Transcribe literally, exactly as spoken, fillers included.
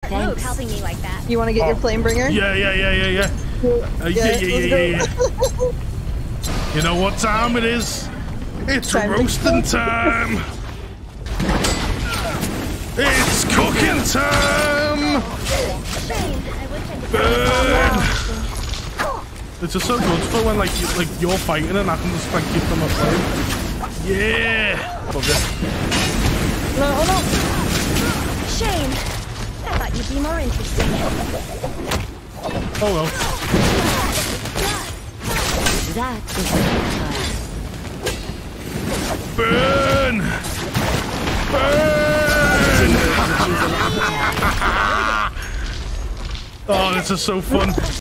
Smart move helping me like that. You want to get Oh. your flame bringer? Yeah, yeah, yeah, yeah, yeah. Uh, yeah, yeah, yeah, yeah, yeah. You know what time it is? It's Time to roasting cook. time. It's cooking time. Shame. I wish I could. Burn. It's just so good for when like you, like you're fighting and I can just like keep them aflame. Yeah. Love it. No, oh no. Shame. I thought you'd be more interesting. Oh well. That is Burn. Burn. Oh, this is so fun.